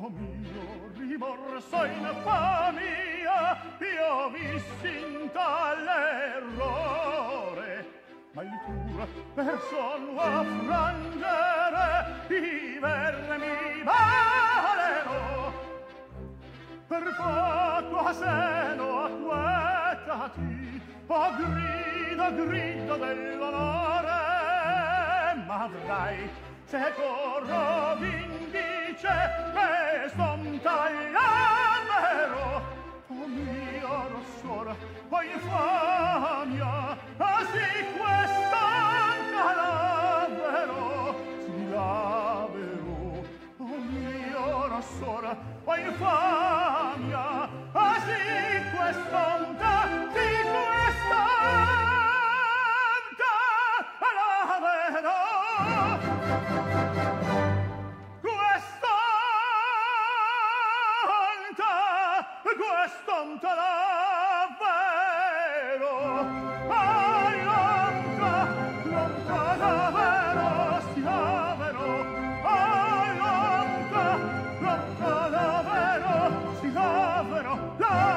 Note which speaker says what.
Speaker 1: mio rimorso infamia, io vissi in tale errore, ma il pur per sonno affrangere i vermi valero. Per tua seno acquetati, o grida dell'onore, ma avrai se corro vindice e son tagliamero. O mia rossora, o infamia, sì quest'anca lavero, si lavero. O mia rossora, o infamia, sì quest'anca, sì quest'anca lavero. Quest'onta davvero, lonta davvero, schiavero, lonta davvero, schiavero,